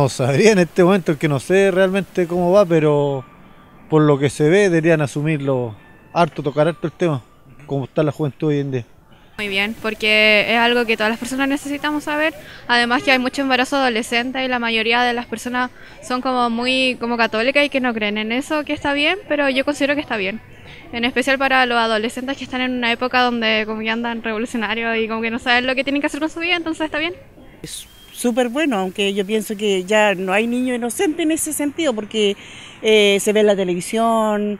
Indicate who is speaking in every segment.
Speaker 1: No sabría en este momento, que no sé realmente cómo va, pero por lo que se ve deberían asumirlo harto, tocar harto el tema, como está la juventud hoy en día.
Speaker 2: Muy bien, porque es algo que todas las personas necesitamos saber. Además que hay mucho embarazo adolescente y la mayoría de las personas son como muy como católicas y que no creen en eso, que está bien, pero yo considero que está bien. En especial para los adolescentes que están en una época donde como que andan revolucionarios y como que no saben lo que tienen que hacer con su vida, entonces está bien.
Speaker 3: Súper bueno, aunque yo pienso que ya no hay niño inocente en ese sentido, porque se ve en la televisión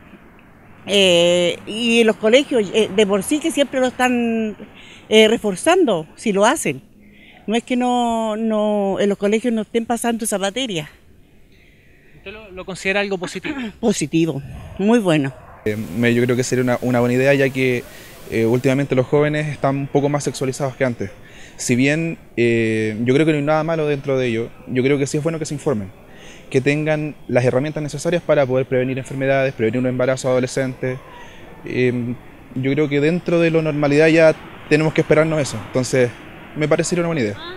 Speaker 3: y en los colegios de por sí que siempre lo están reforzando, si lo hacen. No es que no en los colegios no estén pasando esa materia.
Speaker 4: ¿Usted lo considera algo positivo?
Speaker 3: Positivo, muy bueno.
Speaker 5: Yo creo que sería una buena idea, ya que últimamente los jóvenes están un poco más sexualizados que antes. Si bien yo creo que no hay nada malo dentro de ello, yo creo que sí es bueno que se informen, que tengan las herramientas necesarias para poder prevenir enfermedades, prevenir un embarazo adolescente. Yo creo que dentro de la normalidad ya tenemos que esperarnos eso, entonces me parecería una buena idea.